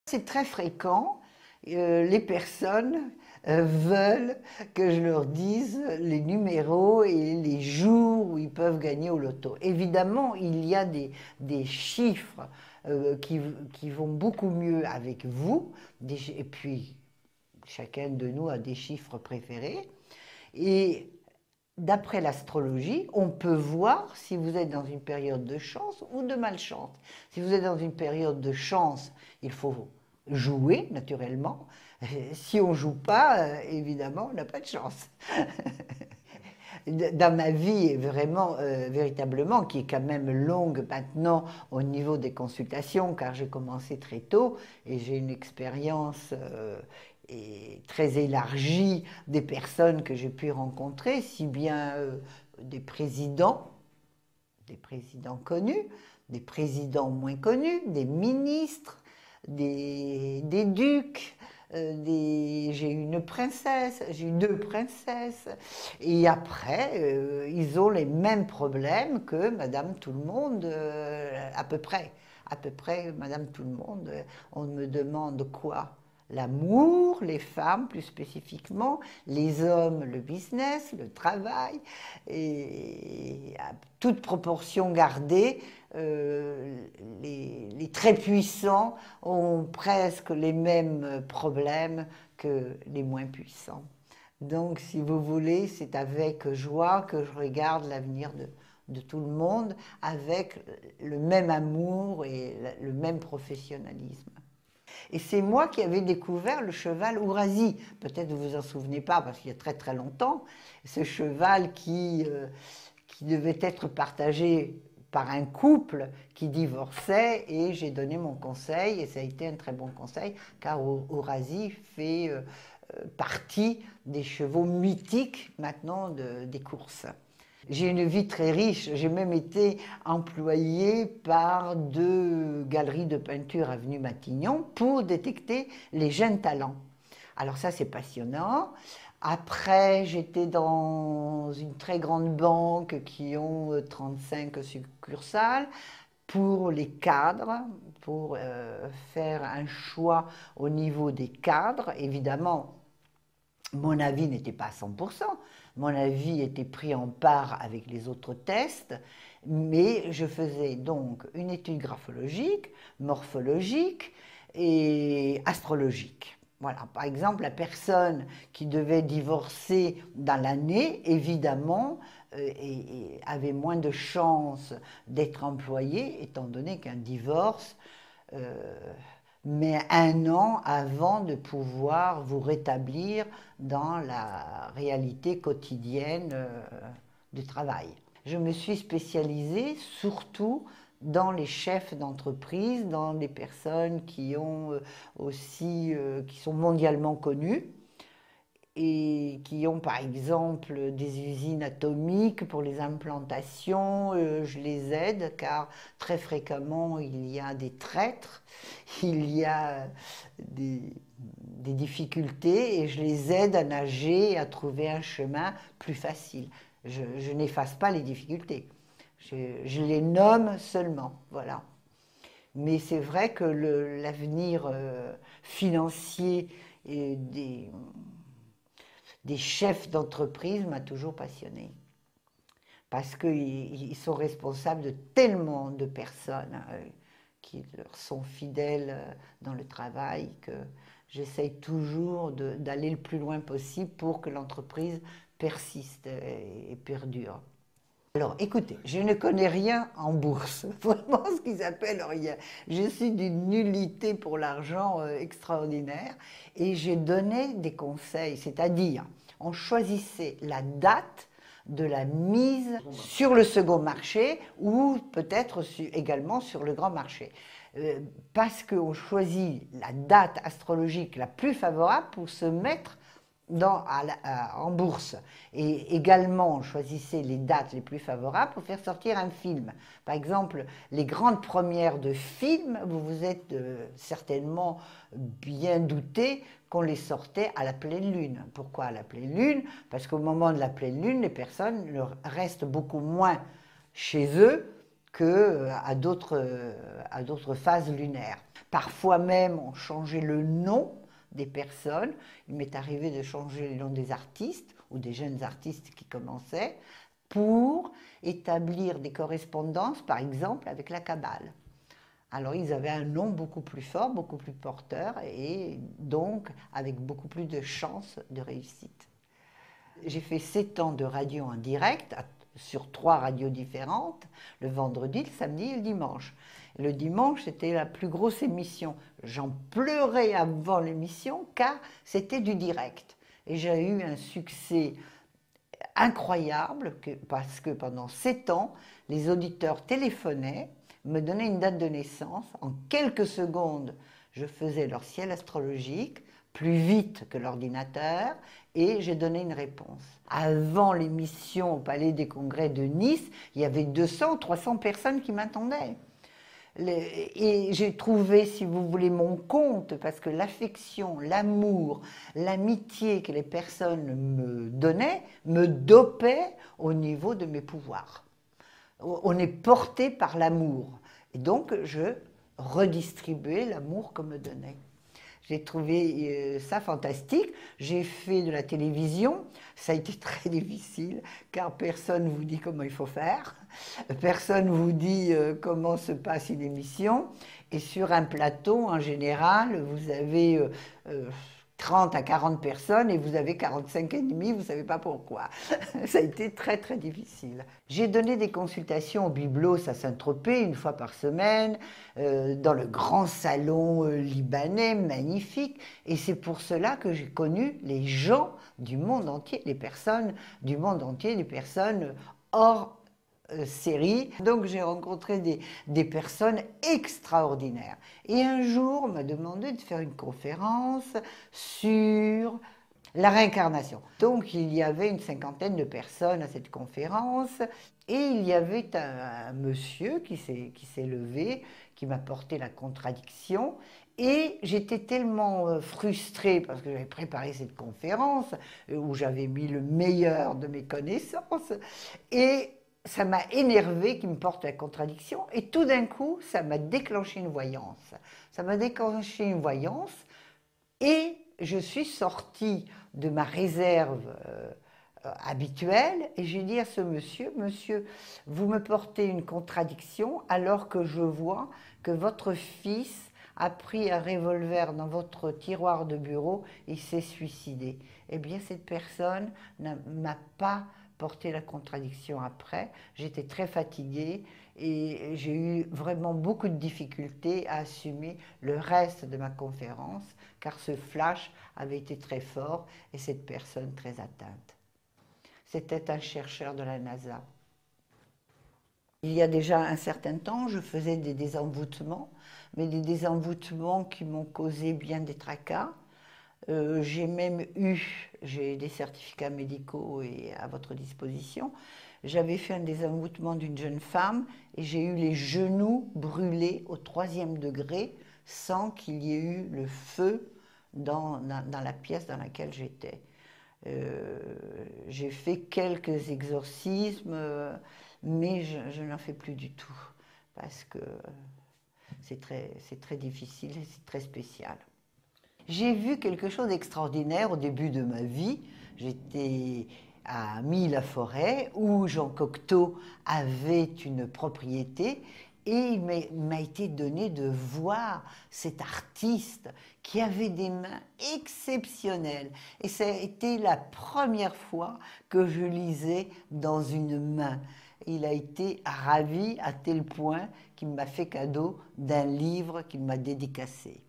C'est très fréquent, les personnes veulent que je leur dise les numéros et les jours où ils peuvent gagner au loto. Évidemment, il y a des chiffres qui vont beaucoup mieux avec vous, et puis chacun de nous a des chiffres préférés. Et d'après l'astrologie, on peut voir si vous êtes dans une période de chance ou de malchance. Si vous êtes dans une période de chance, il faut jouer naturellement. Si on ne joue pas, évidemment, on n'a pas de chance. Dans ma vie, vraiment, véritablement, qui est quand même longue maintenant au niveau des consultations, car j'ai commencé très tôt et j'ai une expérience très élargie des personnes que j'ai pu rencontrer, si bien des présidents connus, des présidents moins connus, des ministres, des ducs, j'ai eu une princesse, j'ai eu 2 princesses, et après, ils ont les mêmes problèmes que Madame Tout-le-Monde, à peu près. À peu près, Madame Tout-le-Monde, on me demande quoi? L'amour, les femmes plus spécifiquement, les hommes, le business, le travail, et à toute proportion gardée, les très puissants ont presque les mêmes problèmes que les moins puissants. Donc, si vous voulez, c'est avec joie que je regarde l'avenir de tout le monde, avec le même amour et le même professionnalisme. Et c'est moi qui avais découvert le cheval Ourasi. Peut-être vous vous en souvenez pas, parce qu'il y a très très longtemps. Ce cheval qui devait être partagé par un couple qui divorçait, et j'ai donné mon conseil, et ça a été un très bon conseil, car Ourasi fait partie des chevaux mythiques maintenant des courses. J'ai une vie très riche, j'ai même été employée par 2 galeries de peinture avenue Matignon pour détecter les jeunes talents. Alors ça, c'est passionnant. Après, j'étais dans une très grande banque qui ont 35 succursales pour les cadres, pour faire un choix au niveau des cadres. Évidemment, mon avis n'était pas à 100%, mon avis était pris en part avec les autres tests, mais je faisais donc une étude graphologique, morphologique et astrologique. Voilà, par exemple, la personne qui devait divorcer dans l'année, évidemment, avait moins de chances d'être employée, étant donné qu'un divorce met 1 an avant de pouvoir vous rétablir dans la réalité quotidienne du travail. Je me suis spécialisée surtout dans les chefs d'entreprise, dans les personnes qui sont mondialement connues et qui ont par exemple des usines atomiques pour les implantations. Je les aide car très fréquemment il y a des traîtres, il y a des difficultés, et je les aide à nager et à trouver un chemin plus facile. Je n'efface pas les difficultés, je les nomme seulement, voilà. Mais c'est vrai que l'avenir financier des chefs d'entreprise m'a toujours passionnée. Parce qu'ils sont responsables de tellement de personnes qui leur sont fidèles dans le travail, que j'essaye toujours d'aller le plus loin possible pour que l'entreprise persiste et perdure. Alors, écoutez, je ne connais rien en bourse, vraiment ce qu'ils appellent rien. Je suis d'une nullité pour l'argent extraordinaire, et j'ai donné des conseils, c'est-à-dire, on choisissait la date de la mise sur le second marché, ou peut-être également sur le grand marché. Parce qu'on choisit la date astrologique la plus favorable pour se mettre en bourse. Et également, choisissez les dates les plus favorables pour faire sortir un film. Par exemple, les grandes premières de films, vous vous êtes certainement bien douté qu'on les sortait à la pleine lune. Pourquoi à la pleine lune? Parce qu'au moment de la pleine lune, les personnes restent beaucoup moins chez eux qu'à d'autres phases lunaires. Parfois même, on changeait le nom des personnes. Il m'est arrivé de changer le nom des artistes ou des jeunes artistes qui commençaient pour établir des correspondances, par exemple, avec la Kabbale. Alors ils avaient un nom beaucoup plus fort, beaucoup plus porteur et donc avec beaucoup plus de chances de réussite. J'ai fait 7 ans de radio en direct sur 3 radios différentes, le vendredi, le samedi et le dimanche. Le dimanche, c'était la plus grosse émission. J'en pleurais avant l'émission car c'était du direct. Et j'ai eu un succès incroyable parce que pendant 7 ans, les auditeurs téléphonaient, me donnaient une date de naissance. En quelques secondes, je faisais leur ciel astrologique, plus vite que l'ordinateur, et j'ai donné une réponse. Avant l'émission au Palais des Congrès de Nice, il y avait 200, 300 personnes qui m'attendaient. Et j'ai trouvé, si vous voulez, mon compte, parce que l'affection, l'amour, l'amitié que les personnes me donnaient me dopait au niveau de mes pouvoirs. On est porté par l'amour. Et donc, je redistribuais l'amour qu'on me donnait. J'ai trouvé ça fantastique. J'ai fait de la télévision. Ça a été très difficile car personne ne vous dit comment il faut faire. Personne ne vous dit comment se passe une émission. Et sur un plateau, en général, vous avez 30 à 40 personnes et vous avez 45 et demi, vous ne savez pas pourquoi. Ça a été très très difficile. J'ai donné des consultations au Byblos à Saint-Tropez une fois par semaine, dans le grand salon libanais, magnifique. Et c'est pour cela que j'ai connu les gens du monde entier, les personnes du monde entier, les personnes hors série. Donc j'ai rencontré des personnes extraordinaires. Et un jour, on m'a demandé de faire une conférence sur la réincarnation. Donc il y avait une 50aine de personnes à cette conférence et il y avait un monsieur qui s'est levé, qui m'a porté la contradiction. Et j'étais tellement frustrée parce que j'avais préparé cette conférence où j'avais mis le meilleur de mes connaissances et ça m'a énervé qu'il me porte la contradiction et tout d'un coup, ça m'a déclenché une voyance. Ça m'a déclenché une voyance et je suis sortie de ma réserve habituelle et j'ai dit à ce monsieur, monsieur, vous me portez une contradiction alors que je vois que votre fils a pris un revolver dans votre tiroir de bureau et s'est suicidé. Eh bien, cette personne ne m'a pas porté la contradiction après. J'étais très fatiguée et j'ai eu vraiment beaucoup de difficultés à assumer le reste de ma conférence car ce flash avait été très fort et cette personne très atteinte. C'était un chercheur de la NASA. Il y a déjà un certain temps, je faisais des désenvoûtements, mais des désenvoûtements qui m'ont causé bien des tracas. J'ai même j'ai des certificats médicaux à votre disposition. J'avais fait un désenvoûtement d'une jeune femme et j'ai eu les genoux brûlés au 3e degré sans qu'il y ait eu le feu dans la pièce dans laquelle j'étais. J'ai fait quelques exorcismes, mais je n'en fais plus du tout parce que c'est très difficile et c'est très spécial. J'ai vu quelque chose d'extraordinaire au début de ma vie. J'étais à Milly-la-Forêt où Jean Cocteau avait une propriété et il m'a été donné de voir cet artiste qui avait des mains exceptionnelles. Et ça a été la première fois que je lisais dans une main. Il a été ravi à tel point qu'il m'a fait cadeau d'un livre qu'il m'a dédicacé.